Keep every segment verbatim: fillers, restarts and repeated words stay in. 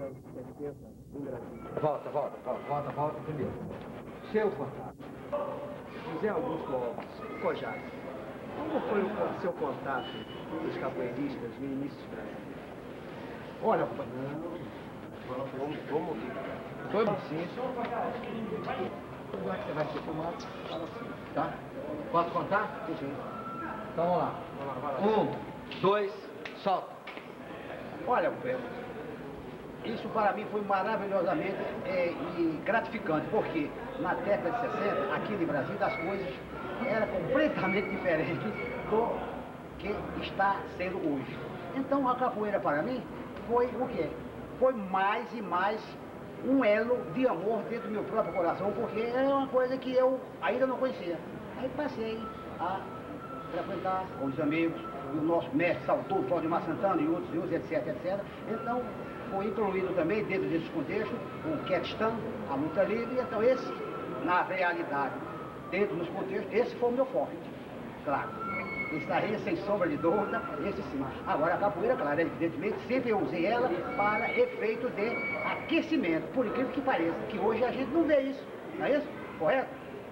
mais extensa em Brasília. Volta, volta, volta, volta, volta primeiro. Seu contato. José Augusto Alves, Cojás. Como foi o seu contato com os capoeiristas no início de Brasília? Olha, compadre. Vamos, vamos ouvir. Foi bom, sim. Como é que você vai ser filmado? Fala assim, tá? Posso contar? Sim, sim. Então vamos lá. Vamos lá, vai lá. Um, dois, solta. Olha, Pedro, isso para mim foi maravilhosamente é, e gratificante, porque na década de sessenta, aqui no Brasil, as coisas eram completamente diferentes do que está sendo hoje. Então a capoeira para mim foi o quê? Foi mais e mais um elo de amor dentro do meu próprio coração, porque é uma coisa que eu ainda não conhecia. Aí passei a frequentar com os amigos, e o nosso mestre saudoso Valdemar Santana e outros, e outros, etc, etcétera. Então, foi incluído também dentro desse contexto o questão, a luta livre. Então, esse, na realidade, dentro dos contextos, esse foi o meu forte, claro. Estaria sem sombra de dúvida, esse sim. Agora, a capoeira, claro, evidentemente, sempre eu usei ela para efeito de aquecimento, por incrível que pareça, que hoje a gente não vê isso, não é isso? Correto?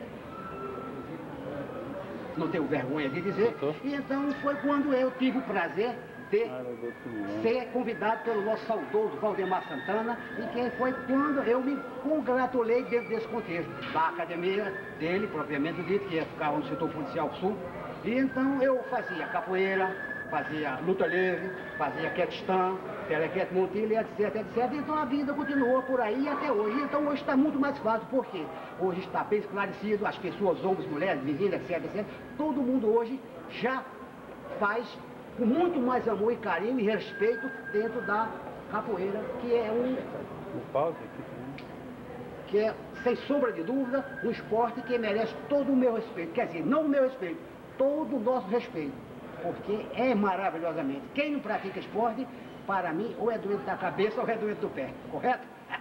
Não tenho vergonha de dizer. E então foi quando eu tive o prazer de ser convidado pelo nosso saudoso Valdemar Santana, e que foi quando eu me congratulei dentro desse contexto, da academia dele, propriamente dito, que ficava no setor policial sul. E então eu fazia capoeira, fazia luta livre, fazia questão, telequete montilha, etc, etcétera. Então a vida continuou por aí até hoje. Então hoje está muito mais fácil, porque hoje está bem esclarecido, as pessoas, homens, mulheres, vizinhos, etc, etcétera. Todo mundo hoje já faz com muito mais amor e carinho e respeito dentro da capoeira, que é um... que é, sem sombra de dúvida, um esporte que merece todo o meu respeito. Quer dizer, não o meu respeito, todo o nosso respeito. Porque é maravilhosamente. Quem não pratica esporte, para mim, ou é doente da cabeça ou é doente do pé. Correto?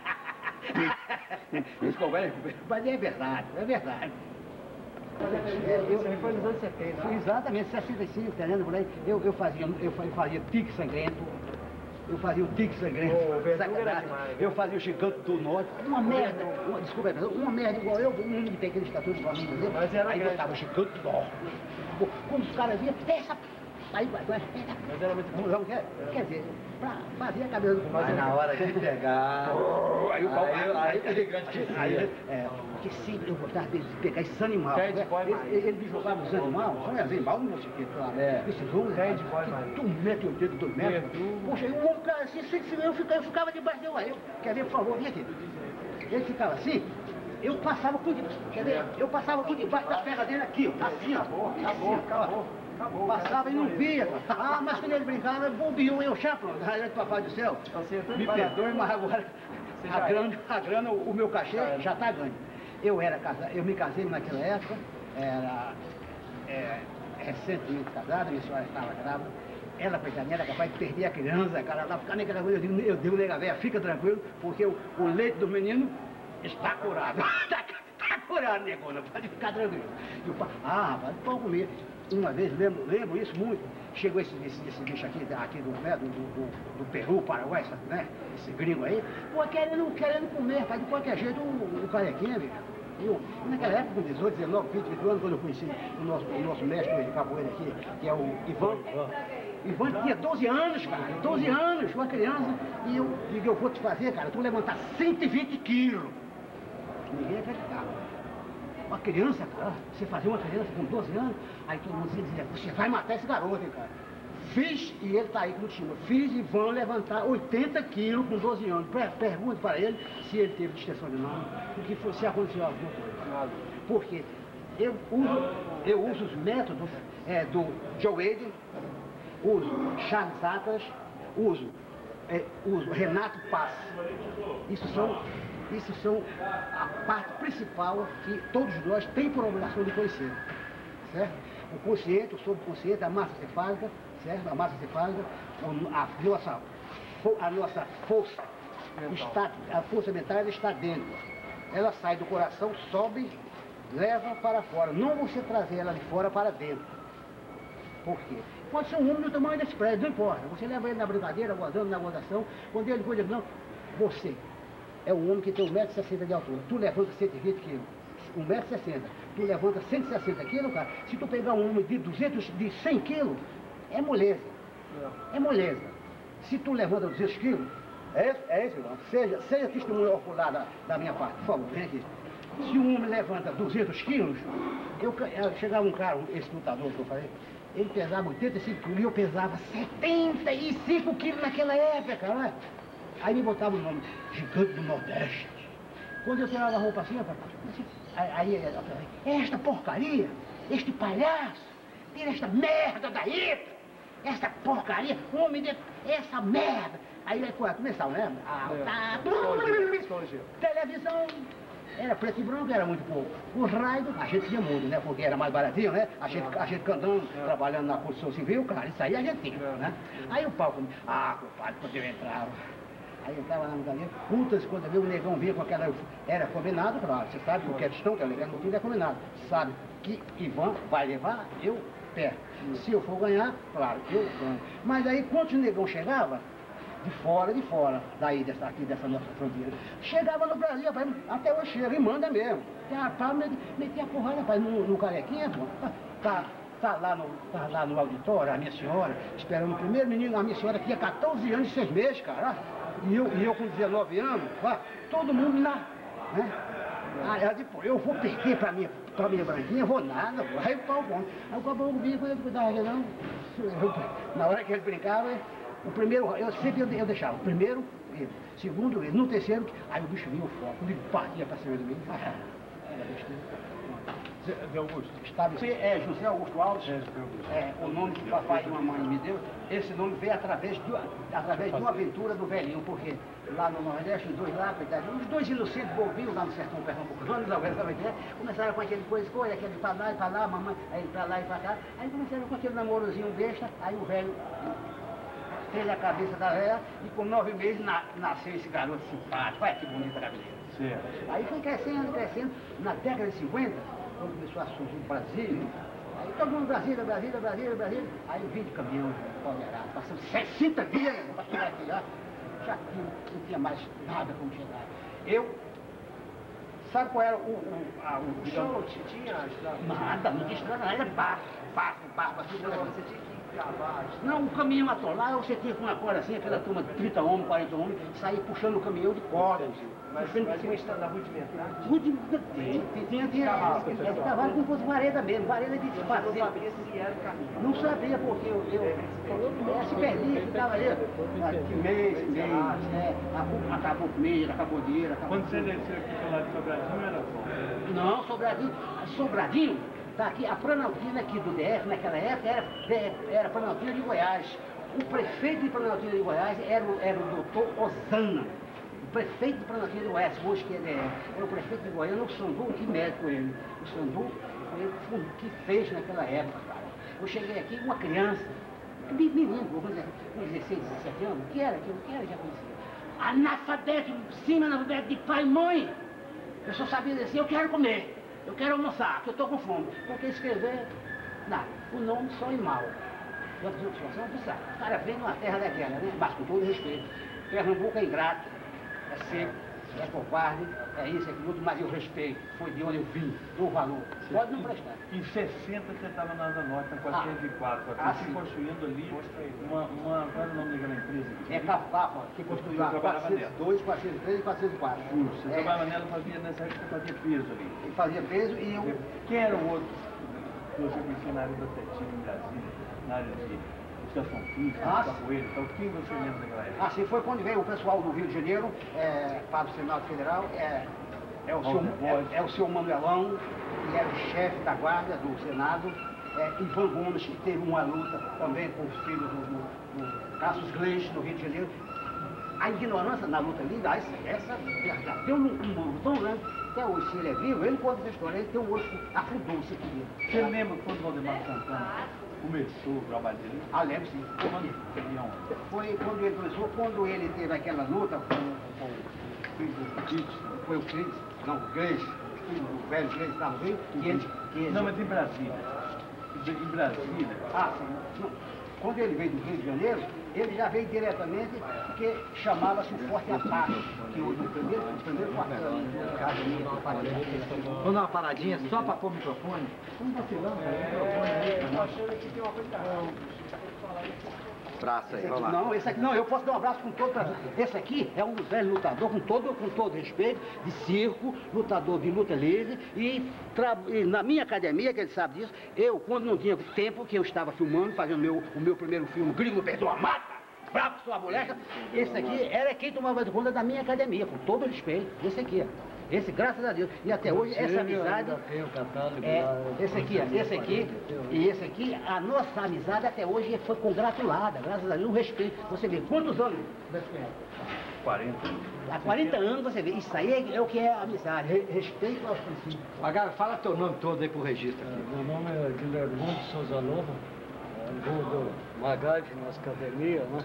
Desculpa, mas é verdade, é verdade. Isso aí foi nos anos setenta. Exatamente, sessenta e cinco, entendendo por aí. Eu, eu fazia, eu fazia tique sangrento. Eu fazia o tique sangrento. Oh, Verdugo era demais. Eu fazia o gigante do norte. Uma merda, uma, desculpa, uma merda igual eu, um de pequeno estatura, igual a mim, entendeu? Mas era aí grande. eu tava gigante do norte. Quando os caras viam, essa... Aí, vai, vai, Mas era muito não, quer, quer dizer, pra fazer a cabeça do Mas na hora de pegar... aí o pau... Aí, aí, aí, gigante aí, é, porque sempre eu gostava de pegar esses animais. Ted Boy ele, Maria. ele, ele me jogava os animais, são os animais, não sei o que, claro. É. Esses homens, Ted Boy Maria. que um metro e oitenta, dois metros. Verdugo. Poxa, o homem ficava assim, assim, assim, eu ficava, eu ficava debaixo dele, aí, quer ver, por favor, vem aqui. Ele ficava assim, eu passava por debaixo, quer ver, eu passava por debaixo das pernas dele aqui, ó, assim, ó. Acabou, acabou, acabou. Acabou, Passava e não via. Ah, mas quando ele brincava, bombeou eu já, pronto. Aí, papai do céu, Você é tudo me parado. perdoe, mas agora Você a já é. grana, a grana, o meu cachê Já é. já está ganho. Eu era casado, eu me casei naquela época, era é, recentemente casado, minha senhora estava grávida. Ela, coitadinha, era capaz de perder a criança, cara, ela ficava naquela coisa, eu digo, eu digo, nega véia, fica tranquilo, porque o, o leite do menino está curado. Está curado, negona, pode ficar tranquilo. E o pai, ah, rapaz, pode comer. Uma vez, lembro, lembro isso muito, chegou esse, esse, esse bicho aqui, aqui do, né, do, do, do Peru, Paraguai, sabe, né? Esse gringo aí, pô, querendo, querendo comer, rapaz, de qualquer jeito, o, o carequinha, bicho. Eu, naquela época, com dezoito, dezenove, vinte, vinte anos, quando eu conheci o nosso, o nosso mestre de capoeira aqui, que é o Ivan. Ivan tinha doze anos, cara, doze anos, uma criança, e eu digo, eu vou te fazer, cara, tu levantar cento e vinte quilos. Ninguém acreditava. Uma criança, cara, você fazia uma criança com doze anos, aí todo mundo dizia, você vai matar esse garoto, hein, cara. Fiz, e ele tá aí contigo, fiz e vão levantar oitenta quilos com doze anos. Pergunte para ele se ele teve distinção de nome, o que foi, se aconteceu alguma coisa. Porque eu uso, eu uso os métodos é, do Joe Wade, uso Charles Atlas, uso, é, uso Renato Paz. Isso são... Isso são a parte principal que todos nós temos por obrigação de conhecer, certo? O consciente, o subconsciente, a massa cefálica, certo? A massa cefálica, a nossa, a nossa força, está, a força mental está dentro. Ela sai do coração, sobe, leva para fora. Não você trazer ela de fora para dentro. Por quê? Pode ser um homem do tamanho desse prédio, não importa. Você leva ele na brincadeira, gozando na gozação, quando ele cuida, não. você é um homem que tem um metro e sessenta de altura, tu levanta cento e vinte quilos, um metro e sessenta, tu levanta cento e sessenta quilos, cara, se tu pegar um homem de duzentos, de cem quilos, é moleza, é moleza. Se tu levanta duzentos quilos, é isso, é isso, irmão, seja, seja testemunho ocular da, da minha parte, por favor, vem aqui. Se um homem levanta duzentos quilos, eu, eu chegava um cara, esse lutador que eu falei, ele pesava oitenta e cinco quilos e eu pesava setenta e cinco quilos naquela época, não é? Aí me botava o nome, Gigante do Nordeste. Quando eu tirava a roupa assim, eu falava, aí eu falava, esta porcaria, este palhaço, tira esta merda daí, esta porcaria, homem de... essa merda. Aí ele começava, né? Ah, tá... Televisão... Era preto e branco, era muito pouco. Os raios, a gente tinha muito, né? Porque era mais baratinho, né? A gente, a gente cantando, é. trabalhando na construção civil, cara, isso aí a gente tinha, é. né? Aí o palco, ah, compadre, quando eu entrava. Aí eu entrava lá no galinha, putas, quando eu vi o negão vinha com aquela... Era combinado, claro, você sabe, porque a questão que é legal, no tudo é combinado. Sabe que Ivan vai levar, eu perco. Se eu for ganhar, claro, eu ganho. Mas aí, quando o negão chegava, de fora, de fora, daí, dessa, aqui, dessa nossa fronteira. Chegava no Brasil, rapaz, até hoje chega e manda mesmo. Rapaz, metia a porrada, rapaz, no, no carequinha, pô. Tá, tá, lá no, tá lá no auditório, a minha senhora, esperando o primeiro menino, a minha senhora tinha quatorze anos e seis meses, cara. E eu, e eu com dezenove anos, ó, todo mundo lá, né? Aí ela disse, pô, eu vou perder pra minha, pra minha branquinha, vou nada, pô. Aí o pau bom. Aí o caboclo vinha, quando ele cuidava, não. Na hora que ele brincava, o primeiro, eu sempre eu, eu deixava, o primeiro, ele, segundo ele, no terceiro, aí o bicho vinha o foco, ele partia pra cima de mim, ah, era besteira. Zé Augusto. Estava, é José Augusto Alves, é, é, o nome que o papai e a mamãe me deu, esse nome veio através de, através de uma aventura do velhinho, porque lá no Nordeste, os dois lá, coitadinhos, os dois inocentes bovinhos lá no sertão pernambucano, começaram com aquele coisa, coisa, aquele pra lá e pra lá, mamãe, aí pra lá e pra cá, aí começaram com aquele namorozinho besta, aí o velho fez a cabeça da velha e com nove meses na, nasceu esse garoto simpático, olha que bonita a cabeleira. Certo. Aí foi crescendo, crescendo, na década de cinquenta, quando começou a surgir o Brasil, aí todo mundo Brasília, Brasília, Brasília, Brasília, aí eu vim de caminhão, empoderado, passando sessenta dias para chegar aqui lá, já aqui não tinha mais nada como chegar. Eu, sabe qual era o... O, a, o, o show tinha estrada? Nada, não tinha estrada, era barco, barco, barco, assim, não, você tinha que gravar. Não, o caminhão atolado, você tinha com uma corda assim, aquela turma de trinta homens, quarenta homens, sair puxando o caminhão de corda. Mas, mas uma estrada rudimentar? Rudimentar? Tinha, tinha, tinha. É de cavalo como fosse vareda mesmo, vareda de fazer. Não sabia se era o caminho. Não sabia, porque eu, eu, eu, eu se perdia, ficava ali, de mês, mês, né? Acabou primeiro, acabou dinheiro, acabou... Quando você desceu aqui pelo lado de Sobradinho, era só? Não, Sobradinho, Sobradinho, tá aqui, a Planaltina aqui do D F, naquela época, era, era Planaltina de Goiás. O prefeito de Planaltina de Goiás era, era o doutor Osana. O prefeito de Planaltina de Goiás, hoje que ele é, era o prefeito de Goiânia, o Sandu, que médico ele. O Sandu foi ele que fez naquela época, cara. Eu cheguei aqui, uma criança, menino, com dezesseis, dezessete anos, o que era aquilo? O que era que acontecia? Analfabeto, sim, analfabeto de pai e mãe. Eu só sabia dizer assim, eu quero comer, eu quero almoçar, que eu estou com fome. Porque escrever, não, o nome só em mal. Eu digo que você não precisa. O cara vem numa terra daquela, né? Mas com todo respeito. Pernambuco é ingrato, é seco, é covarde, é isso, é aquilo, mas eu respeito. Foi de onde eu vim, dou valor. Pode não prestar. Em sessenta você estava na Asa Norte, na quatrocentos e quatro, aqui, ah, se construindo ali uma, uma... Qual era o nome daquela empresa aqui? É Cafapa, que construiu lá quatrocentos e dois, quatrocentos e três e quatrocentos e quatro. Você é. trabalhava nela, fazia, nessa época você fazia peso ali. Ele fazia peso e eu... Quem era o outro que você conhecia na área do atletismo em Brasília, na área de educação física, ah, capoeira, então quem você lembra daquela época? Ah, sim, foi quando veio o pessoal do Rio de Janeiro é, para o Senado Federal, é, é, o seu, é, é o seu Manuelão, que era o chefe da guarda do Senado, é, Ivan Gomes, que teve uma luta também com os filhos do, do, do Cassius Gleice, no Rio de Janeiro. A ignorância na luta ali, essa, essa já, já deu um, um muro tão grande, até hoje, se ele é vivo, ele conta essa história, ele tem um osso, afundou se queria. Você lembra quando o Valdemar Santana começou o trabalho dele? Ah, lembro sim. Quando? Foi quando ele começou, quando ele teve aquela luta com, com o filho do Cris, foi o Cris, não, o Gleice, o filho do velho Gleice estava no Rio, que ele, que ele... Não, mas em Brasília. Em Brasília. Ah, sim. Não. Quando ele veio do Rio de Janeiro, ele já veio diretamente, porque chamava-se o Forte Ataque, que o primeiro, o primeiro quartel de academia do Paraná. Vamos dar uma paradinha só para pôr o microfone? Vamos vacilando, o microfone aí. Eu achando que tem uma coisa Praça aí, vamos lá. Não, esse aqui não, eu posso dar um abraço com todo prazer. Esse aqui é um dos velhos lutadores, com todo, com todo respeito, de circo, lutador de luta livre, e, tra... e na minha academia, que ele sabe disso, eu, quando não tinha tempo, que eu estava filmando, fazendo meu, o meu primeiro filme, Gringo Perdeu a Mata, Bravo Sua Molesta, esse aqui era quem tomava conta da minha academia, com todo respeito, esse aqui, ó. Esse, graças a Deus. E até hoje, essa amizade... É, esse aqui, esse aqui e esse aqui, a nossa amizade até hoje foi congratulada, graças a Deus, um respeito. Você vê, quantos anos? quarenta. Há quarenta anos, você vê, isso aí é o que é amizade, re- respeito aos princípios. Agora, fala teu nome todo aí pro registro aqui. Meu nome é Guilherme de Souza Lobo, vou do Magad, nossa academia, né?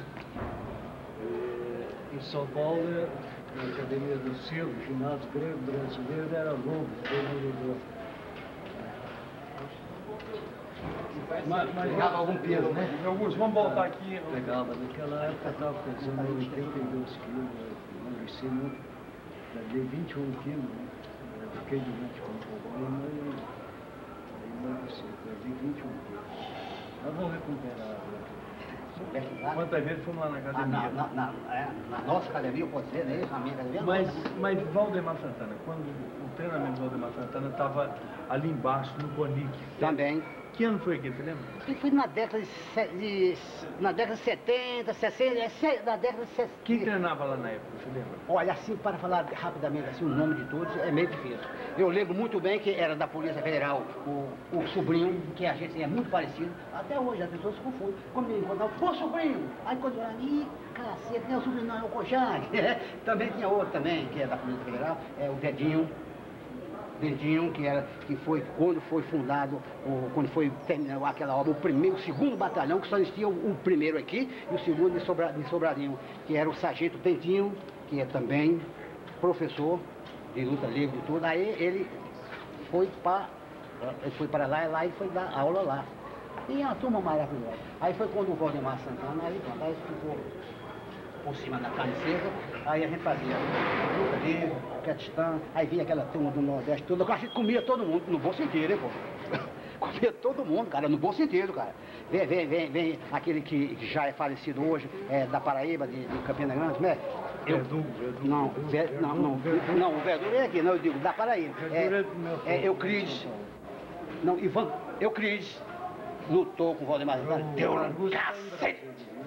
E, em São Paulo, na Academia do Circo, ginásio grego brasileiro, era Lobo, demolidor. Mas, mas pegava algum peso, né? Augusto, vamos voltar aqui. Pegava, naquela época eu estava pesando oitenta e dois quilos, emagreci muito, dei vinte e um quilos, né? Eu fiquei doente com problema e aí emagreci, perdi vinte e um quilos. Mas vou recuperar agora. Quantas vezes fomos lá na Ah, academia? na, na, na, é, na nossa academia, eu posso dizer, né? Na minha academia. Mas, não. mas Valdemar Santana, quando o treinamento do Valdemar Santana estava ali embaixo, no Bonic. Também. Que ano foi aqui, você lembra? Eu fui na década de, se- de, na década de setenta, sessenta, é, se- na década de sessenta. Quem treinava lá na época, você lembra? Olha, assim, para falar rapidamente assim, o nome de todos, é meio difícil. Eu lembro muito bem que era da Polícia Federal, o, o sobrinho, que a gente é muito parecido. Até hoje as pessoas se confundem. Quando me encontravam, pô, sobrinho! Aí quando eu olhava, ih, cacete, não é o sobrinho, não, é o Kojak. Também tinha outro também, que é da Polícia Federal, é o Dedinho. Dedinho, que, era, que foi quando foi fundado, o, quando foi terminado aquela obra, o primeiro, o segundo batalhão, que só existia o, o primeiro aqui e o segundo de, Sobra, de Sobradinho, que era o sargento Dentinho, que é também professor de luta livre e tudo. Aí ele foi para ele foi para lá e lá ele foi dar aula lá. E a turma maravilhosa. Aí foi quando o Valdemar Santana, aí, pronto, aí ficou por cima da carne seca, aí a gente fazia luta livre, questão, aí vinha aquela turma do Nordeste toda, a gente comia todo mundo, no bom sentido, hein, pô? Comia todo mundo, cara, no bom sentido, cara. Vem, vem, vem, vem aquele que já é falecido hoje, é, da Paraíba, de, de Campina Grande, né? Eu, Verdugo, Verdugo. não, Ver, não, não, não, o Verdugo é aqui, não, eu digo, da Paraíba. É, é Euclides, não, Ivan, Euclides, lutou com o Valdemar Santana, deu um cacete.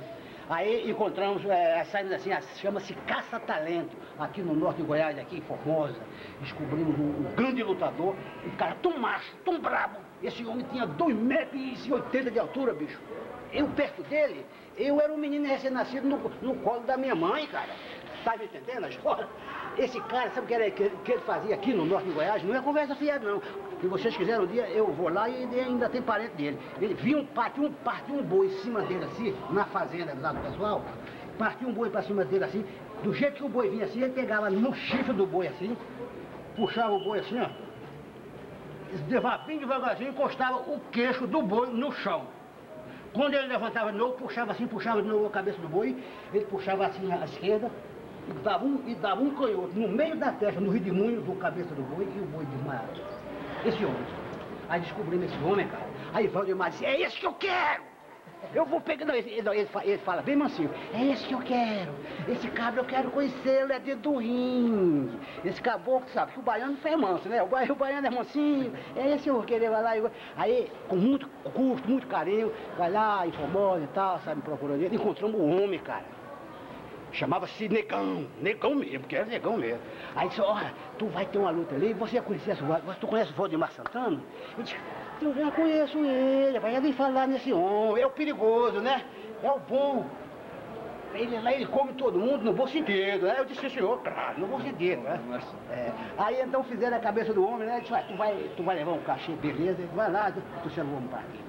Aí encontramos, é, saímos assim, chama-se Caça-Talento, aqui no norte de Goiás, aqui em Formosa. Descobrimos um, um grande lutador, um cara tão macho, tão brabo. Esse homem tinha dois metros e oitenta de altura, bicho. Eu perto dele, eu era um menino recém-nascido no, no colo da minha mãe, cara. Tá me entendendo a história? Esse cara, sabe o que, era, que, que ele fazia aqui no norte de Goiás? Não é conversa fiada, não. Se vocês quiserem um dia, eu vou lá e ele ainda tem parente dele. Ele vinha, um, partiu, um, partiu um boi em cima dele assim, na fazenda lá do pessoal, partiu um boi pra cima dele assim, do jeito que o boi vinha assim, ele pegava no chifre do boi assim, puxava o boi assim, ó, levava bem devagarzinho, encostava o queixo do boi no chão. Quando ele levantava de novo, puxava assim, puxava de novo a cabeça do boi, ele puxava assim à esquerda, e dava um, e dava um canhoto no meio da testa, no redemoinho do cabeça do boi, e o boi desmaiava. Esse homem. Aí descobrimos esse homem, cara. Aí Valdemar disse, é esse que eu quero! Eu vou pegar, não, ele, ele, ele, ele fala bem mansinho, é esse que eu quero, esse cabra eu quero conhecê-lo, é dedo do ringue. Esse caboclo, sabe, que o baiano foi manso, né? O, ba, o baiano é mansinho, é esse que eu vou querer, vai lá. Eu, aí, com muito custo, muito carinho, vai lá, em Formosa e tal, sabe, procurando ele, encontramos o homem, cara. Chamava-se Negão, Negão mesmo, porque era Negão mesmo. Aí disse, olha, tu vai ter uma luta ali, você conhece, tu conhece o Valdemar Santana? Eu disse, eu já conheço ele, vai vir falar nesse homem, é o perigoso, né? É o bom. Ele lá, ele come todo mundo no bom sentido, né? Eu disse, senhor, claro, no bom sentido, né? É. Aí então fizeram a cabeça do homem, né? Eu disse, tu vai, tu vai levar um cachê, beleza? Ele vai lá, tu chama o homem para aqui,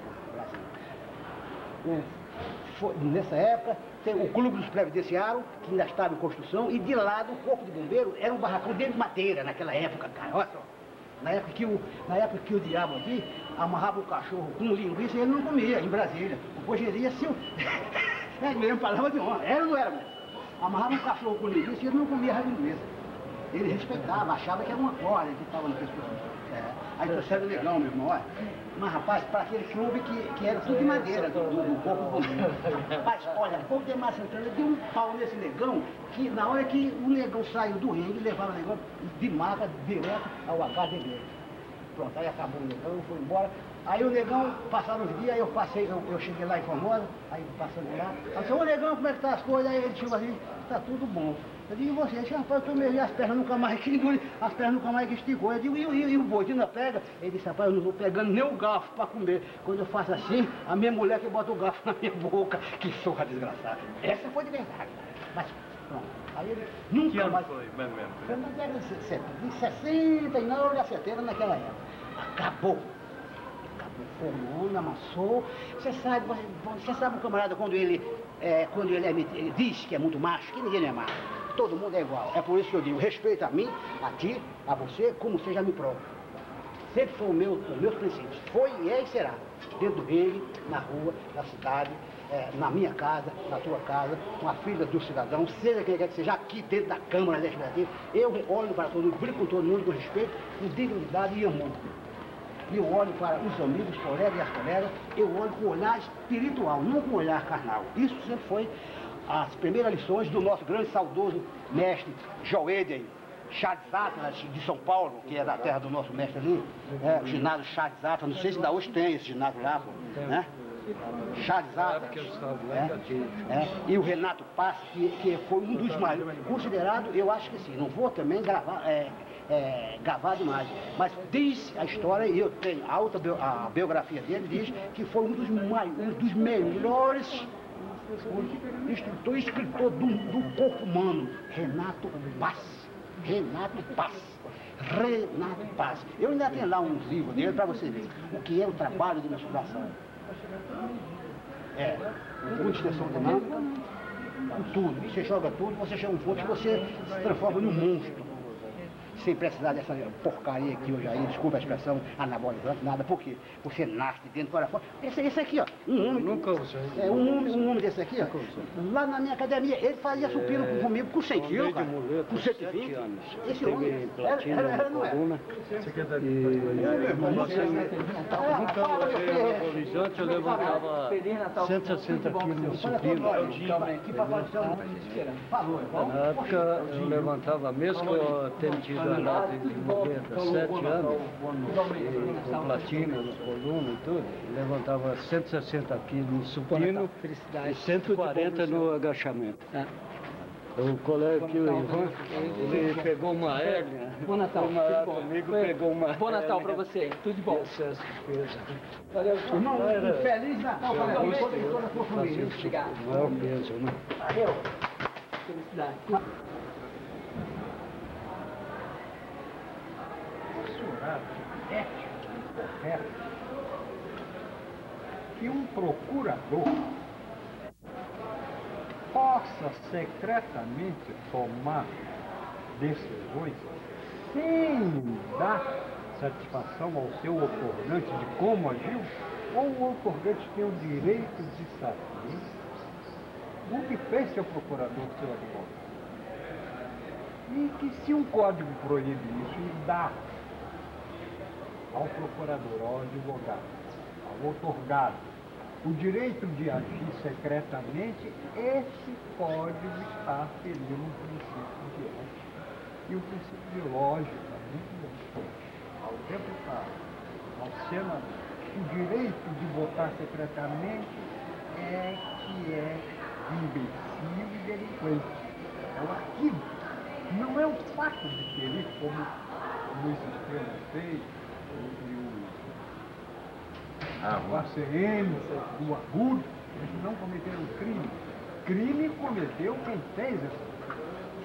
Brasil. É. Foi, nessa época, tem o Clube dos Previdenciários, que ainda estava em construção, e de lado o Corpo de Bombeiro era um barracão dentro de madeira naquela época, cara. Olha só. Na época que o, na época que o diabo aqui amarrava o cachorro com linguiça e ele não comia, em Brasília. Hoje em dia, se o, É mesmo, palavra de honra. Era ou não era, mulher? Amarrava um cachorro com linguiça e ele não comia a linguiça. Ele respeitava, achava que era uma corda que estava no pescoço. É. Aí trouxeram o negão, meu irmão, olha. Mas, rapaz, para aquele clube que, que era tudo de madeira, do, do, do corpo bonito. Rapaz, olha, pouco de massa entrando, deu um pau nesse negão, que na hora que o negão saiu do ringue, levava o negão de maca direto ao H D B. Pronto, aí acabou o negão, foi embora. Aí o negão, passaram uns dias, aí eu passei, eu, eu cheguei lá em Formosa, aí passando lá, aí disse, ô negão, como é que tá as coisas? Aí ele chegou assim, tá tudo bom. Eu digo, e você? Ele disse, rapaz, eu tô meio, as pernas nunca mais que as pernas nunca mais que esticou. Eu digo, e, e, e o Boitina pega? Ele disse, rapaz, eu não vou pegando nem o garfo pra comer. Quando eu faço assim, a minha mulher que bota o garfo na minha boca. Que sorra desgraçada. Essa foi de verdade. Mas, pronto. Aí ele nunca que ano mais... foi, mais ou menos? Foi na década de sessenta e nove, setenta, naquela época. Acabou. Acabou, formou, amassou. Você sabe, você, você sabe o camarada quando ele, é, quando ele, é, ele diz que é muito macho, que ninguém é macho. Todo mundo é igual. É por isso que eu digo, respeito a mim, a ti, a você, como você já me prova. Sempre foi o meu, os meus princípios. Foi e é e será. Dentro do ringue, na rua, na cidade, é, na minha casa, na tua casa, com a filha do cidadão, seja quem quer que seja, aqui dentro da Câmara Legislativa, eu olho para todo mundo, brinco com todo mundo com respeito, com dignidade e amor. Eu olho para os amigos, os colegas e as colegas, eu olho com olhar espiritual, não com olhar carnal. Isso sempre foi as primeiras lições do nosso grande saudoso mestre Joéden Charles Atlas, de São Paulo, que é da terra do nosso mestre ali, é, o ginásio Charles Atlas, não sei se ainda hoje tem esse ginásio lá, né? Charles Atlas, é, é, e o Renato Passe, que, que foi um dos maiores, considerado, eu acho que sim, não vou também gravar, é, é, gravar demais, mas diz a história, e eu tenho a, outra, a biografia dele, diz que foi um dos, maiores, um dos melhores instrutor, escritor do, do corpo humano, Renato Passe. Renato Passe. Renato Passe. Eu ainda tenho lá um livro dele para você ver o que é o trabalho de musculação. É, com extensão dinâmica, com tudo. Você joga tudo, você chega a um ponto que você se transforma num monstro. Sem precisar dessa porcaria aqui hoje aí, desculpa a expressão, anabolizante, nada, porque você nasce de dentro para fora. Esse, esse aqui, ó, um homem. Nunca usei. É, um homem, um homem desse aqui, ó, lá na minha academia, ele fazia supino É, comigo com cem quilos, cara, muleta, com cento e vinte. anos. Esse Eu homem, peguei era, platina era, era, na não era. coluna. Você quer dar E anabolizante eu levantava cento e sessenta quilos no supino. Na época eu levantava, mesmo que eu tenha tido a idade de noventa e sete anos, e com platina na coluna e tudo, levantava cento e sessenta quilos no supino e cento e quarenta no agachamento. O colega aqui, o Ivan, ele pegou uma hérnia. Bom Natal. Uma comigo pegou uma Bom Natal pra você. Tudo de bom. Excesso de peso. Valeu. Irmão, um feliz Natal para Realmente, você e toda a sua família. Obrigado. Não é o peso, né? Valeu. Felicidade. Censurado, ético e correto que um procurador possa secretamente tomar decisões sem dar satisfação ao seu otorgante de como agiu, ou o otorgante tem o direito de saber o que fez seu procurador, seu advogado. E que se um código proíbe isso e dá ao procurador, ao advogado, ao otorgado, o direito de agir secretamente, esse código está ferindo um princípio de ética e um princípio de lógica muito importante. Ao deputado, ao senador, o direito de votar secretamente é que é imbecil e delinquente. É o arquivo. Não é o fato de querer, como o Luiz Estrela fez, e o, o A C M, o Arrudo, eles não cometeram crime. Crime cometeu quem fez essa coisa.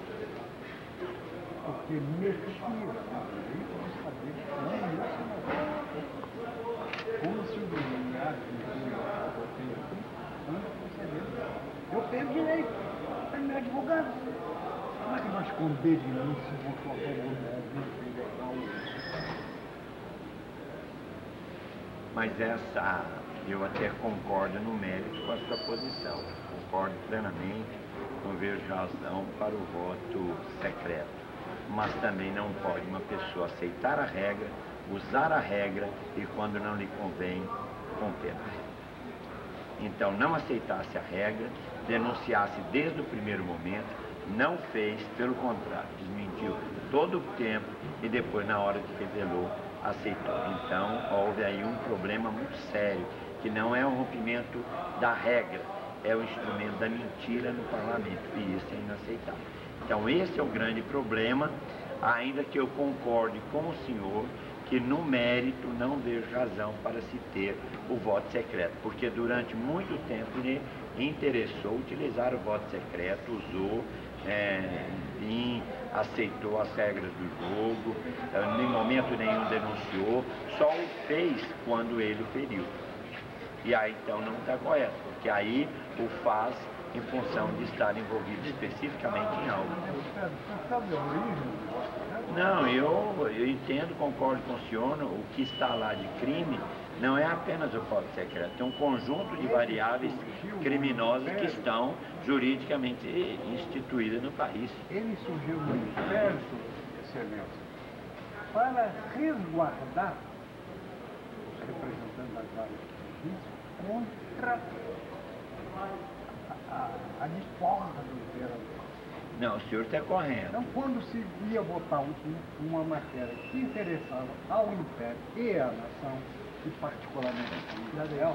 Porque mexia na lei para saber como isso não. Como se o delegado que eu botei aqui anda procedendo. Eu tenho direito, é meu advogado. Como é que vai esconder de mim se votou a favor do movimento ilegal? Mas essa eu até concordo no mérito com a sua posição. Concordo plenamente, não vejo razão para o voto secreto. Mas também não pode uma pessoa aceitar a regra, usar a regra e quando não lhe convém, romper a regra. Então não aceitasse a regra, denunciasse desde o primeiro momento, não fez, pelo contrário, desmentiu todo o tempo e depois na hora que revelou, aceitou. Então houve aí um problema muito sério, que não é o rompimento da regra, é o instrumento da mentira no parlamento, e isso é inaceitável. Então esse é o grande problema, ainda que eu concorde com o senhor que no mérito não vejo razão para se ter o voto secreto, porque durante muito tempo ele interessou utilizar o voto secreto, usou, é, enfim, aceitou as regras do jogo, em momento nenhum denunciou, só o fez quando ele feriu. E aí então não está correto, porque aí o faz em função de estar envolvido especificamente em algo. Não, eu, eu entendo, concordo com o senhor, o que está lá de crime não é apenas o voto secreto, tem um conjunto de variáveis criminosas que estão juridicamente instituídas no país. Ele surgiu no Império, Excelência, para resguardar os representantes das várias províncias contra a, a, a desforra do imperador. Não, o senhor está correto. Então, quando se ia votar um, uma matéria que interessava ao Império e à nação, e particularmente à família dela,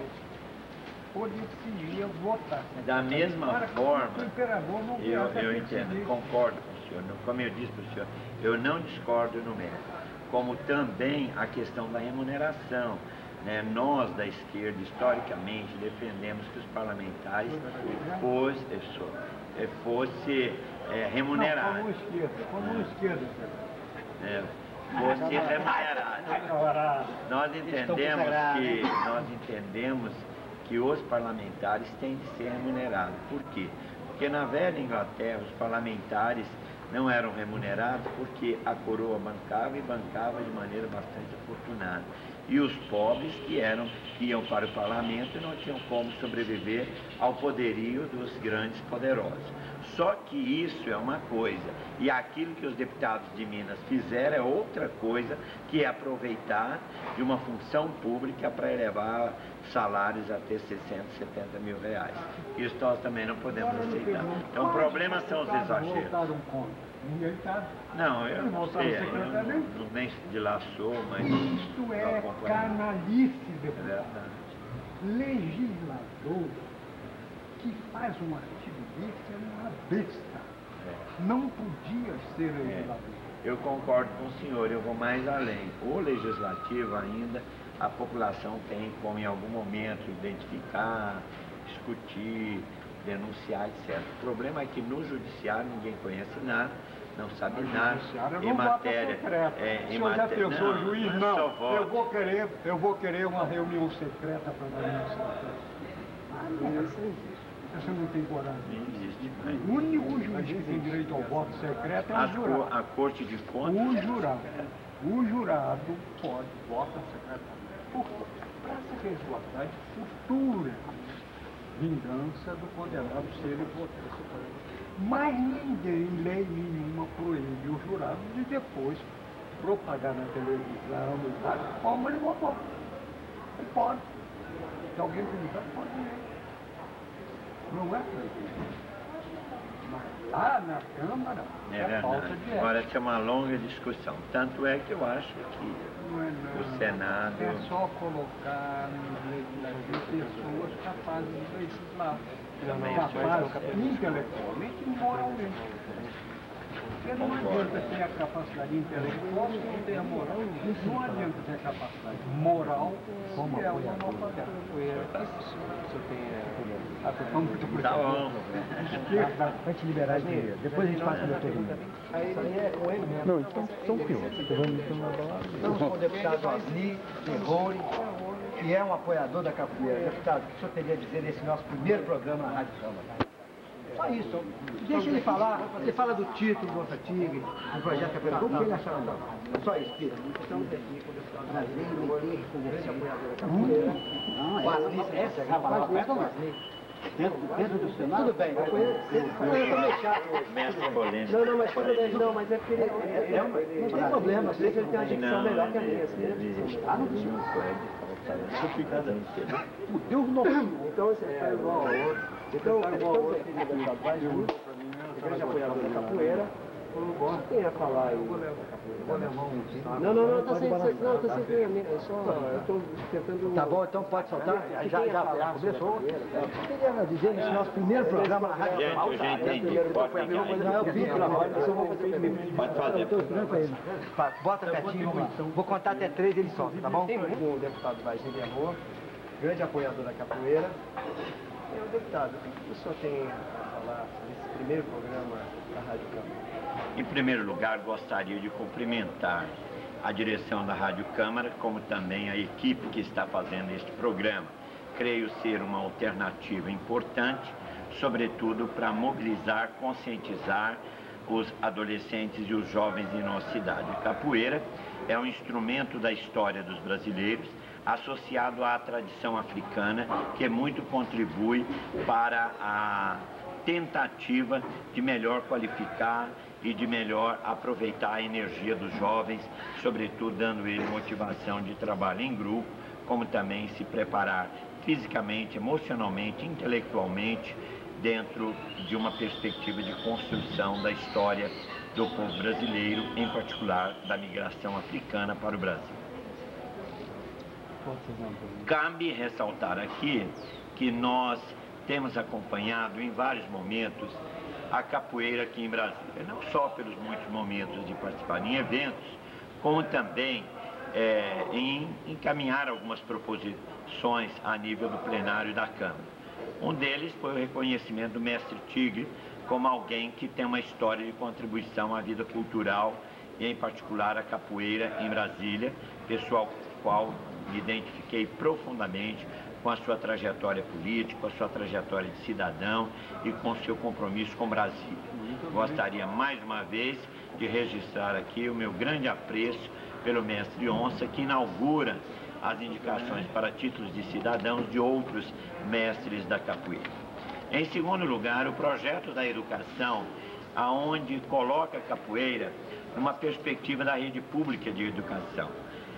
podia votar. Da mesma forma, o imperador não eu, eu entendo, concordo com o senhor. Como eu disse para o senhor, eu não discordo no mérito. Como também a questão da remuneração. Né? Nós, da esquerda, historicamente, defendemos que os parlamentares fossem fosse, é, remunerados. Não, como esquerda, como esquerda. É, fosse remunerado. Nós entendemos que, nós entendemos que os parlamentares têm de ser remunerados. Por quê? Porque na velha Inglaterra os parlamentares não eram remunerados porque a coroa bancava e bancava de maneira bastante afortunada. E os pobres que eram, que iam para o parlamento não tinham como sobreviver ao poderio dos grandes poderosos. Só que isso é uma coisa, e aquilo que os deputados de Minas fizeram é outra coisa, que é aproveitar de uma função pública para elevar salários até sessenta, setenta mil reais. Isso nós também não podemos aceitar. Então o problema são os exageros. Não, eu não sei, eu não, não nem dilaçou, mas... Isso é canalice, deputado. Legislador que faz um artigo desse é uma besta. É. Não podia ser legislador. É. Eu concordo com o senhor, eu vou mais além. O legislativo ainda, a população tem como em algum momento identificar, discutir, denunciar, etcétera. O problema é que no judiciário ninguém conhece nada, não sabe nada, em matéria... É, em matéria, já pensou, não, juiz? Não, não eu, vou querer, eu vou querer uma reunião secreta para dar uma sentença. Ah, não, isso não existe. Você não tem coragem. Não existe. Mas... O único juiz que tem direito ao voto secreto é o jurado. A Corte de Contas... O jurado. O jurado pode votar secretamente. Por quê? Para se resguardar de futura vingança do condenado se ele votar. Mas ninguém, lei nenhuma, proíbe o jurado de depois propagar na televisão como ele votou. Ele pode. Se alguém perguntar, pode ir. Não é proibido. Mas lá na Câmara é, é falta de ética. Agora, essa é uma longa discussão. Tanto é que eu acho que não é, não. o Senado... É só colocar no legislativo pessoas capazes de legislar. Capazes intelectualmente e moralmente. Porque não adianta ter a capacidade intelectual se não tem a moral. Não adianta ter a capacidade moral se é uma analfabeta. Você tem a Tá bom. Vai te liberar de depois a gente passa no terreno. Não, então são piores. Estamos com o deputado Asni Terrori, que é um apoiador da capoeira. Deputado, o que o senhor teria a dizer nesse nosso primeiro programa na Rádio Câmara? Só isso. Deixa ele falar, ele fala do título do Onça Tigre, do projeto Capoeira, o que ele achava da só isso, Pira. Estamos aqui com o deputado Wesley, com o grande apoiador da capoeira. Não, essa, essa, essa palavra perto do Wesley. Dentro, dentro do Senado? Tudo bem, capoeira. Eu tô meio chato hoje. Mestre polêmico. Não, não, mas tudo bem, não, mas é porque ele, ele, ele, não tem problema, eu sei que ele tem uma dicção melhor que a minha. Assim. Ah, não pode. Deus não. Então, você está igual ao outro. Então, estamos aqui no deputado Baju, grande apoiador da capoeira. Quem ia falar aí? Não, não, não, está sem, não, tá sem treinamento, é só, eu estou tentando... Tá bom, então pode soltar? Já, já, já começou. Eu queria dizer nesse nosso primeiro programa na Rádio Gente, eu já entendi. Pode Não, eu vi pela hora, eu só vou fazer primeiro. Pode fazer. Eu tô esperando pra ele. Bota pertinho, vamos lá. Vou contar até três e ele solta, tá bom? Tem com o deputado Wesley Amor, grande apoiador da capoeira. E o deputado, o que o senhor tem a falar nesse primeiro programa da Rádio Câmara? Em primeiro lugar, gostaria de cumprimentar a direção da Rádio Câmara, como também a equipe que está fazendo este programa. Creio ser uma alternativa importante, sobretudo para mobilizar, conscientizar os adolescentes e os jovens em nossa cidade. A capoeira é um instrumento da história dos brasileiros, associado à tradição africana, que muito contribui para a tentativa de melhor qualificar e de melhor aproveitar a energia dos jovens, sobretudo dando ele motivação de trabalho em grupo, como também se preparar fisicamente, emocionalmente, intelectualmente, dentro de uma perspectiva de construção da história do povo brasileiro, em particular da migração africana para o Brasil. Cabe ressaltar aqui que nós temos acompanhado em vários momentos a capoeira aqui em Brasília, não só pelos muitos momentos de participar em eventos, como também é, em encaminhar algumas proposições a nível do plenário da Câmara. Um deles foi o reconhecimento do Mestre Tigre como alguém que tem uma história de contribuição à vida cultural e, em particular, a capoeira em Brasília, pessoal com o qual me identifiquei profundamente com a sua trajetória política, com a sua trajetória de cidadão e com o seu compromisso com Brasília. Gostaria mais uma vez de registrar aqui o meu grande apreço pelo mestre Onça, que inaugura as indicações para títulos de cidadãos de outros mestres da capoeira. Em segundo lugar, o projeto da educação, aonde coloca a capoeira numa perspectiva da rede pública de educação,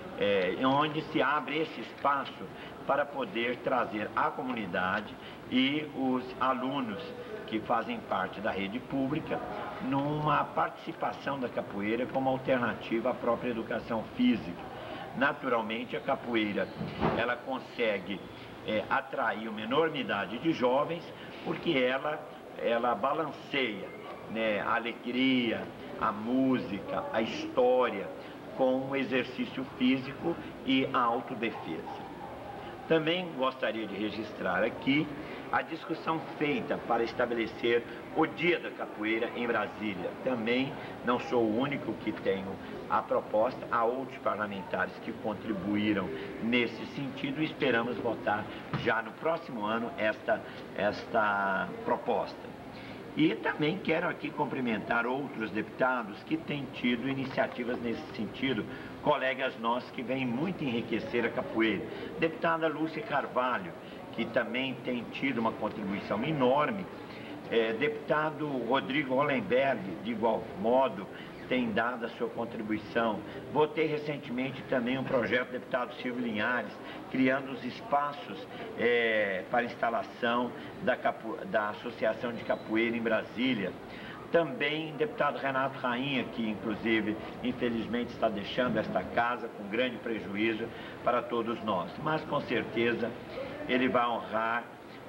é, onde se abre esse espaço para poder trazer a comunidade e os alunos que fazem parte da rede pública numa participação da capoeira como alternativa à própria educação física. Naturalmente, a capoeira ela consegue é, atrair uma enormidade de jovens porque ela, ela balanceia, né, a alegria, a música, a história com o exercício físico e a autodefesa. Também gostaria de registrar aqui a discussão feita para estabelecer o Dia da Capoeira em Brasília. Também não sou o único que tenho a proposta, há outros parlamentares que contribuíram nesse sentido e esperamos votar já no próximo ano esta, esta proposta. E também quero aqui cumprimentar outros deputados que têm tido iniciativas nesse sentido, colegas nossos que vêm muito enriquecer a capoeira. Deputada Lúcia Carvalho, que também tem tido uma contribuição enorme. É, deputado Rodrigo Hollenberg, de igual modo, tem dado a sua contribuição. Votei recentemente também um projeto do deputado Silvio Linhares, criando os espaços é, para instalação da, capo... da Associação de Capoeira em Brasília. Também deputado Renato Rainha, que inclusive, infelizmente, está deixando esta casa com grande prejuízo para todos nós. Mas, com certeza, ele vai honrar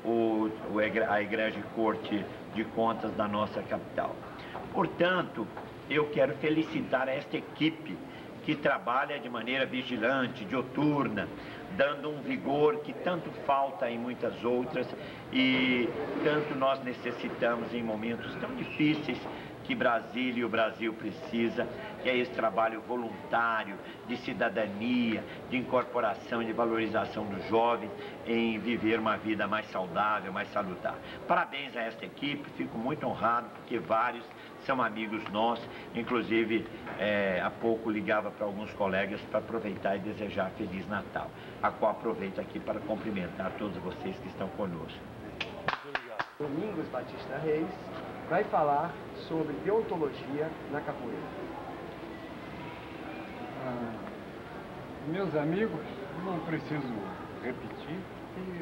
o, o, a Igreja e Corte de Contas da nossa capital. Portanto, eu quero felicitar esta equipe que trabalha de maneira vigilante, diuturna, dando um vigor que tanto falta em muitas outras e tanto nós necessitamos em momentos tão difíceis que Brasília e o Brasil precisa, que é esse trabalho voluntário, de cidadania, de incorporação e de valorização dos jovens em viver uma vida mais saudável, mais salutar. Parabéns a esta equipe, fico muito honrado, porque vários são amigos nossos, inclusive é, há pouco ligava para alguns colegas para aproveitar e desejar Feliz Natal, a qual aproveito aqui para cumprimentar todos vocês que estão conosco. Domingos Batista Reis vai falar sobre deontologia na capoeira. Ah, meus amigos, não preciso repetir que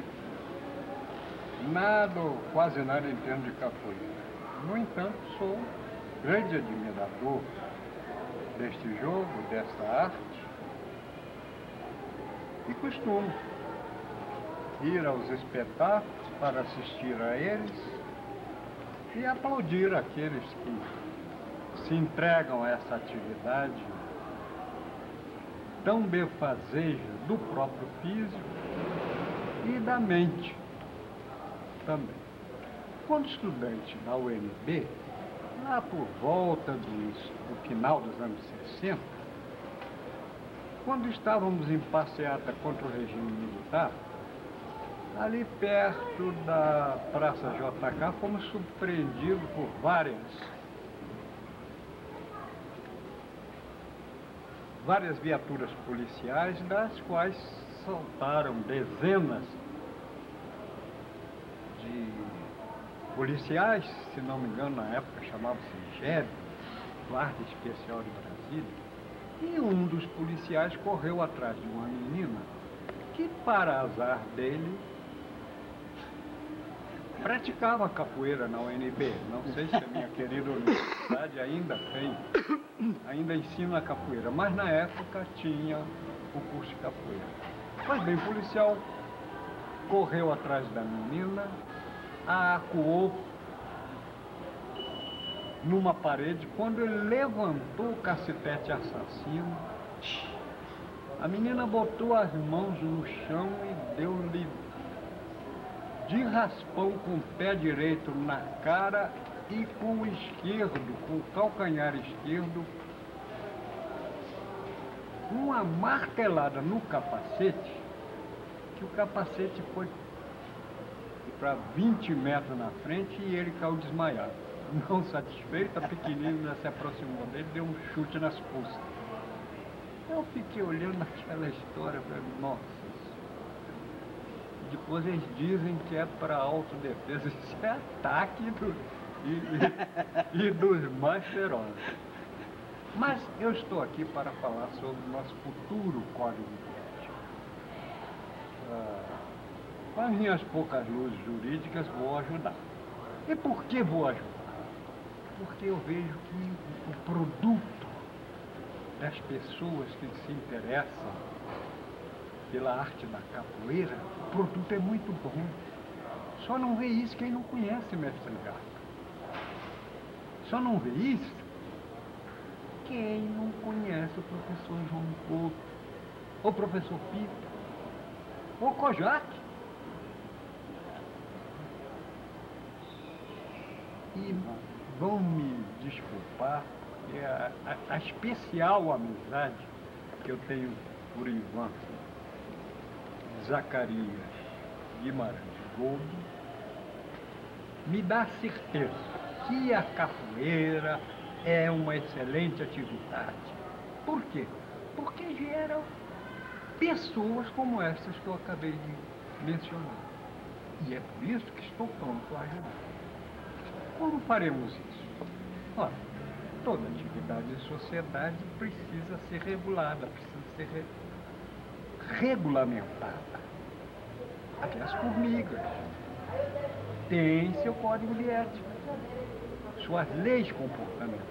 nada, quase nada entendo de capoeira. No entanto, sou grande admirador deste jogo, desta arte, e costumo ir aos espetáculos para assistir a eles e aplaudir aqueles que se entregam a essa atividade tão benfazeja do próprio físico e da mente também. Quando estudante na U N B, lá por volta dos, do final dos anos sessenta, quando estávamos em passeata contra o regime militar, ali perto da Praça J K, fomos surpreendidos por várias, várias viaturas policiais, das quais saltaram dezenas de policiais, se não me engano, na época chamava-se G E B, Guarda Especial de Brasília, e um dos policiais correu atrás de uma menina que, para azar dele, praticava capoeira na U N B. Não sei se a minha querida universidade ainda tem, ainda ensina capoeira, mas na época tinha o curso de capoeira. Mas bem, o policial correu atrás da menina, a acuou numa parede. Quando ele levantou o cacetete assassino, a menina botou as mãos no chão e deu-lhe de raspão com o pé direito na cara e com o esquerdo, com o calcanhar esquerdo, uma martelada no capacete, que o capacete foi para vinte metros na frente e ele caiu desmaiado. Não satisfeito, a pequenina se aproximou dele e deu um chute nas costas. Eu fiquei olhando aquela história e falei, nossa. Depois eles dizem que é para autodefesa. Isso é ataque do, e, e, e dos mais ferozes. Mas eu estou aqui para falar sobre o nosso futuro Código de Ética. Ah, com as minhas poucas luzes jurídicas, vou ajudar. E por que vou ajudar? Porque eu vejo que o produto das pessoas que se interessam pela arte da capoeira, o produto é muito bom. Só não vê isso quem não conhece Mestre Gato. Só não vê isso quem não conhece o professor João Couto, ou o professor Pito, ou Kojak. E vão me desculpar, porque a, a, a especial amizade que eu tenho por Ivan Zacarias Guimarães Gomes me dá certeza que a capoeira é uma excelente atividade. Por quê? Porque gera pessoas como essas que eu acabei de mencionar. E é por isso que estou pronto a ajudar. Como faremos isso? Olha, toda atividade de sociedade precisa ser regulada, precisa ser re regulamentada. Até as formigas têm seu código de ética, suas leis comportamentais.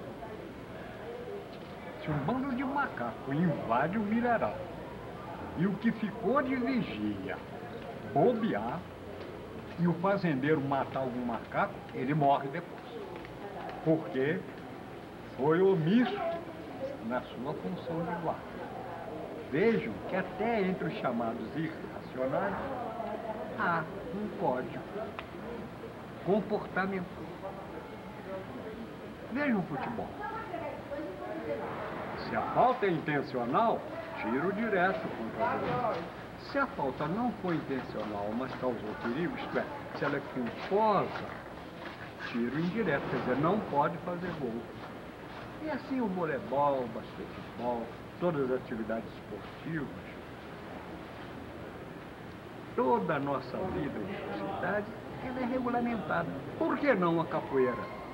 Se um bando de macaco invade o milharal e o que ficou de vigia bobear e o fazendeiro matar algum macaco, ele morre depois. Porque foi omisso na sua função de guarda. Vejam que até entre os chamados irracionais há um código comportamental. Veja o futebol. Se a falta é intencional, tiro direto contra o goleiro. Se a falta não foi intencional, mas causou perigo, isto é, se ela é culposa, tiro indireto, quer dizer, não pode fazer gol. E assim o voleibol, o basquetebol, todas as atividades esportivas, toda a nossa vida em sociedade, ela é regulamentada. Por que não a capoeira?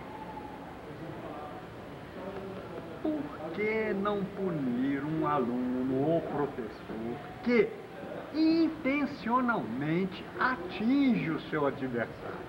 Por que não punir um aluno ou professor que intencionalmente atinge o seu adversário?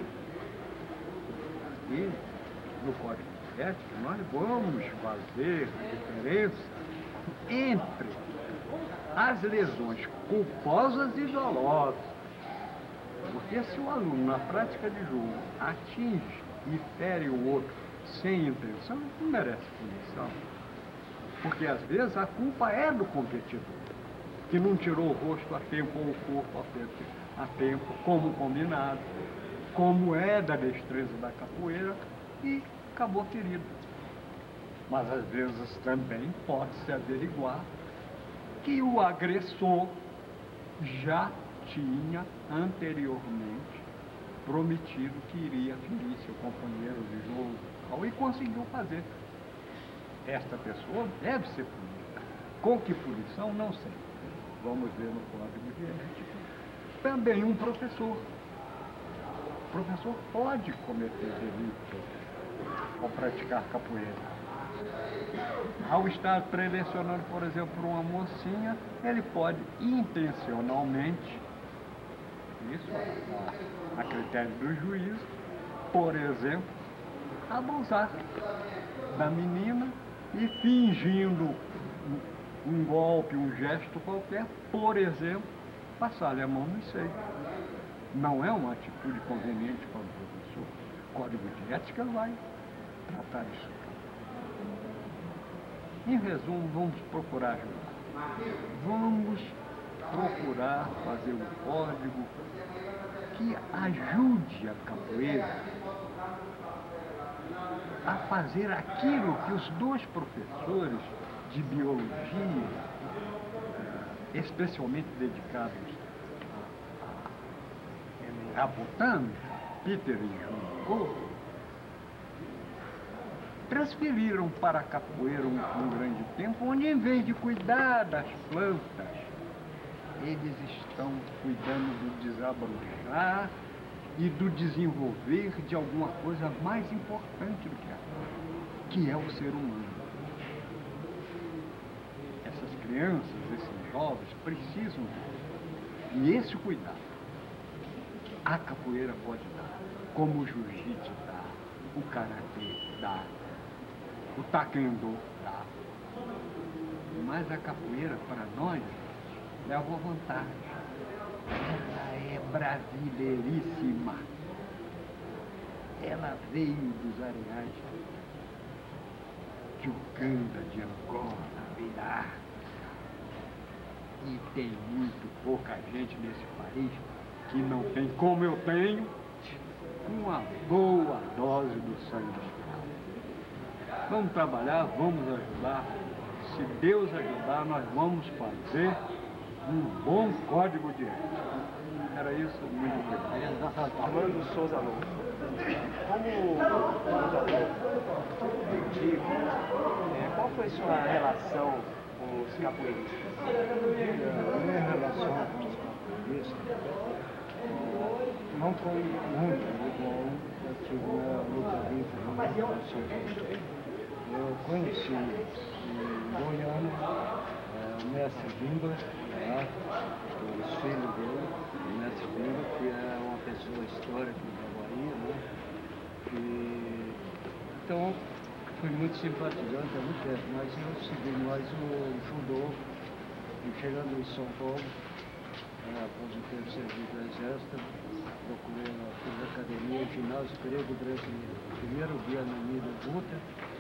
E no Código de Ética nós vamos fazer a diferença entre as lesões culposas e dolosas. Porque se o aluno na prática de jogo atinge e fere o outro sem intenção, não merece punição. Porque às vezes a culpa é do competidor, que não tirou o rosto a tempo ou o corpo a tempo, como combinado, como é da destreza da capoeira, e acabou ferido. Mas às vezes também pode-se averiguar que o agressor já tinha anteriormente prometido que iria ferir seu companheiro de jogo e conseguiu fazer. Esta pessoa deve ser punida. Com que punição, não sei. Vamos ver no Código de Ética. Também um professor. O professor pode cometer delito ao praticar capoeira. Ao estar prelecionando, por exemplo, uma mocinha, ele pode intencionalmente, isso a, a critério do juiz, por exemplo, abusar da menina e fingindo um, um golpe, um gesto qualquer, por exemplo, passar-lhe a mão no seio. Não é uma atitude conveniente para o professor. O Código de Ética vai tratar isso. Em resumo, vamos procurar ajudar. Vamos procurar fazer um código que ajude a capoeira a fazer aquilo que os dois professores de biologia, especialmente dedicados à botânica, Peter e João Couto, transferiram para a capoeira um, um grande tempo, onde em vez de cuidar das plantas, eles estão cuidando do desabrochar e do desenvolver de alguma coisa mais importante do que a que é o ser humano. Essas crianças, esses jovens, precisam disso. E esse cuidado, a capoeira pode dar, como o jiu-jitsu dá, o karatê dá, o taekwondo dá. Mas a capoeira, para nós, leva vantagem. Ela é brasileiríssima. Ela veio dos areais de Uganda, de Angola, veio da África. E tem muito pouca gente nesse país que não tem, como eu tenho, uma boa dose do sangue escravo. Vamos trabalhar, vamos ajudar. Se Deus ajudar, nós vamos fazer um bom código de ética. Era isso, muito obrigado. Armando Souza Lobo. Como antigo, é, qual foi a sua relação com os capoeiristas? A minha relação com os capoeiristas não foi muito igual eu tive na luta livre no São Paulo. Eu conheci em Goiânia é, o mestre Bimba, tá? Os filhos dele, o mestre Bimba, que é uma pessoa histórica da Bahia, né? E, então, fui muito simpatizante há muito tempo, mas eu segui mais o judô, e chegando em São Paulo, é, aposentei o serviço do Exército, procurei a fiz academia, ginásio grego brasileiro. Primeiro dia na Nida Buta,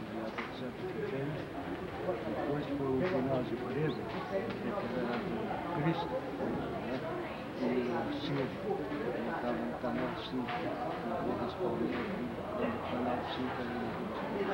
depois foi o ginásio grego, declarado Cristo, né? E o Silvio, ele estava no canal cinco, na Rua das Palmeiras, no canal cinco ali na Rua.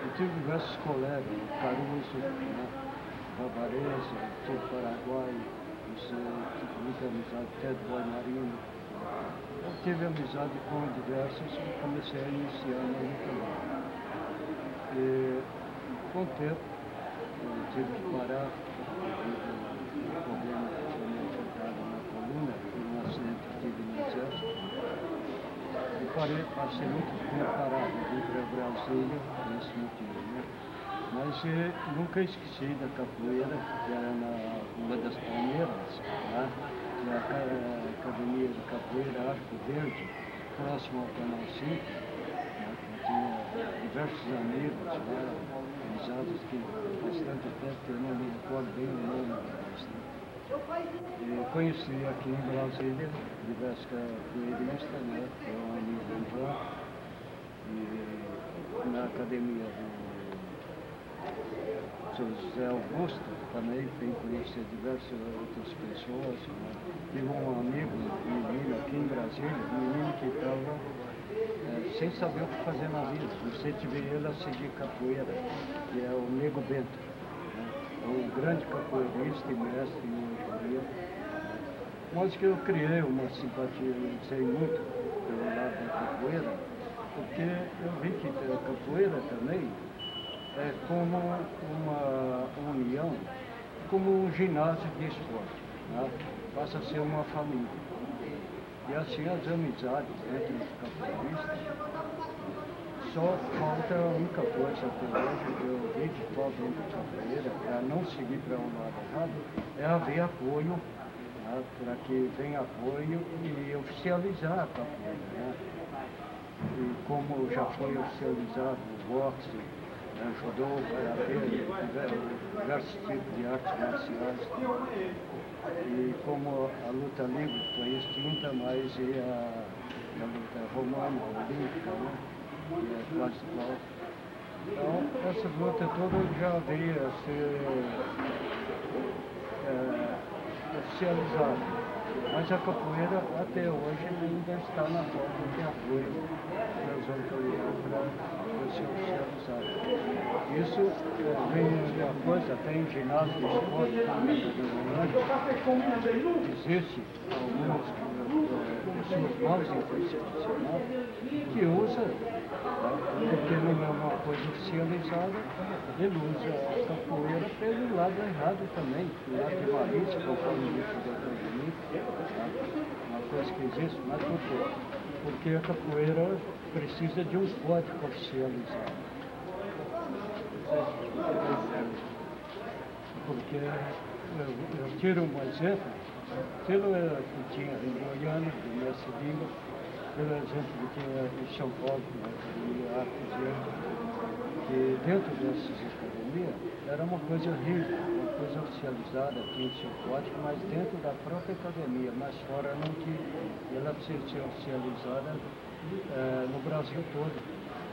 Eu tive diversos colegas, o Caruso, né? Bavarese, tive Paraguai, tive muita amizade, Ted Boy Marino. Eu tive amizade com diversos e comecei a iniciar na luta livre. E com o tempo, eu tive que parar, devido ao problema que tinha me afetado na coluna, por um acidente que tive no exército. E parei, passei muito tempo parado, vim para Brasília, por esse motivo, né? Mas eh, nunca esqueci da capoeira, que era na Rua das Palmeiras, né? E a ca- Academia de Capoeira Arco Verde, próximo ao Canal cinco, né? Eu tinha diversos amigos lá, amizades que há bastante tempo que eu não me recordo bem o nome deles, né? E conheci aqui em Brasília diversos capoeiristas, né? Eu, um amigo do João, e na academia do seu José Augusto, também fui conhecer diversas outras pessoas, né? Tive um amigo, um menino aqui em Brasília, um menino que estava é, sem saber o que fazer na vida. Incentivei ele a seguir capoeira, que é o Nego Bento, né? É um grande capoeirista e mestre em hoje. Mas que eu criei uma simpatia, não sei muito, pelo lado da capoeira, porque eu vi que a capoeira também é como uma união, como um ginásio de esporte, né? Passa a ser uma família. E assim as amizades entre os capoeiristas, só falta a única coisa até hoje que eu vi de falta entre capoeira, para não seguir para um lado errado, é haver apoio, né? Para que venha apoio e oficializar a capoeira, né? E como já foi oficializado o boxe, judô, karatê, diversos tipos de artes marciais. E como a luta livre foi extinta, mas e a, a luta romana, olímpica, né? Que é quase igual. Então, essa luta toda já veio a ser é, oficializada. Mas a capoeira até hoje ainda está na falta de apoio das autoridades para ser oficializada. Isso é, vem uma coisa, até em ginásio de esporte, existe algumas pessoas mal intencionadas que usam, tá? Porque não é uma coisa oficializada, ele usa a capoeira pelo lado errado também, pelo lado de malícia, conforme disse o doutor Benito. Uma coisa que existe, mas por quê? Porque a capoeira precisa de um código oficializado. Porque eu, eu tiro um exemplo, pelo que tinha em Goiânia, do Mestre Lima, pelo exemplo que tinha em São Paulo, na Academia Artes, que dentro dessas academias era uma coisa rígida, uma coisa oficializada, tinha seu código, mas dentro da própria academia, mas fora não tinha. Ela precisa ser oficializada eh, no Brasil todo.